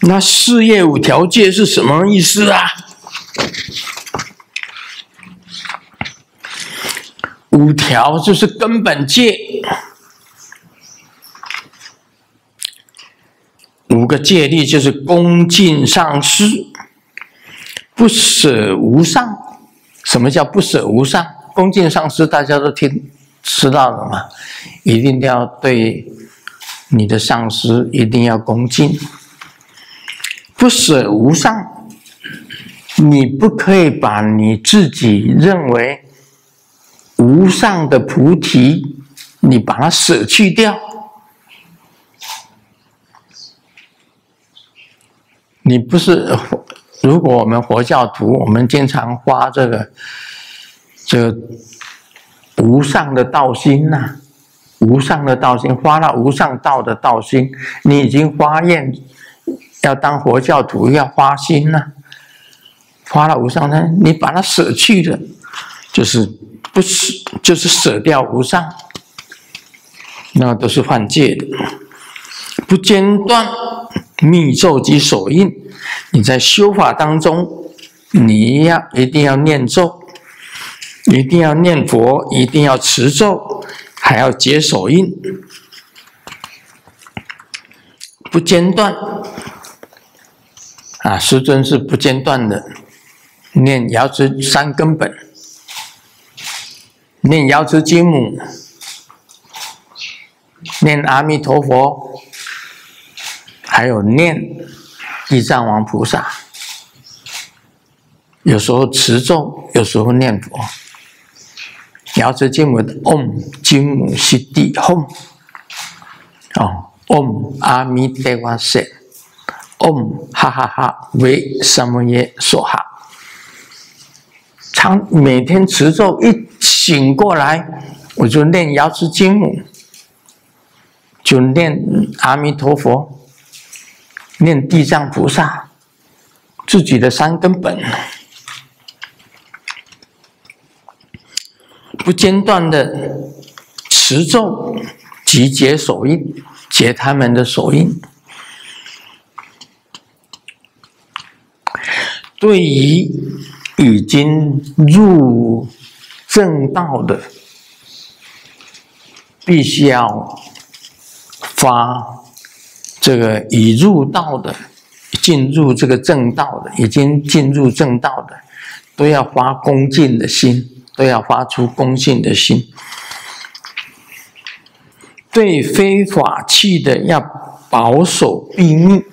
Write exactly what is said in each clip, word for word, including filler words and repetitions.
那事业五条戒是什么意思啊？五条就是根本戒，五个戒律就是恭敬上师，不舍无上。什么叫不舍无上？恭敬上师大家都听知道了嘛？一定要对你的上师一定要恭敬。不舍无上，你不可以把你自己认为无上的菩提，你把它舍去掉。你不是，如果我们佛教徒，我们经常发这个这个无上的道心呐、啊，无上的道心，发了无上道的道心，你已经发愿要当佛教徒，要发心呐、啊，发了无上道，你把它舍去了，就是不舍，就是舍掉无上，那都是犯戒的。不间断密咒及手印，你在修法当中，你要一定要念咒，一定要念佛，一定要持咒，还要结手印，不间断。啊，师尊是不间断的，念瑶池三根本，念瑶池金母，念阿弥陀佛，还有念地藏王菩萨。有时候持咒，有时候念佛。瑶池金母的 Om 金母悉地 Om 哦 Om 阿弥陀佛塞 Om 哈哈哈为什么耶娑哈。常每天持咒，一醒过来，我就念瑶池金母，就念阿弥陀佛，念地藏菩萨，自己的三根本。不间断的持咒及结手印，结他们的手印。对于已经入正道的，必须要发这个已入道的，进入这个正道的，已经进入正道的，都要发恭敬的心。都要发出恭敬的心，对非法器的要保守秘密。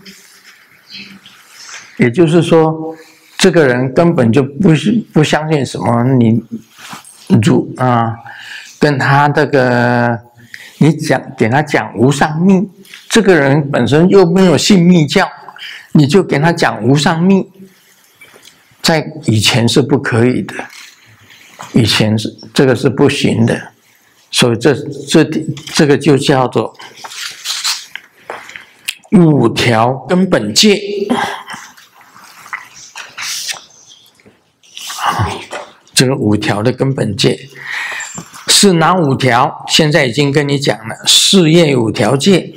也就是说，这个人根本就不不相信什么你主啊，跟他这个你讲给他讲无上密，这个人本身又没有信密教，你就给他讲无上密，在以前是不可以的。以前是这个是不行的，所以这这这个就叫做五条根本戒。这个五条的根本戒是哪五条？现在已经跟你讲了，事业五条戒，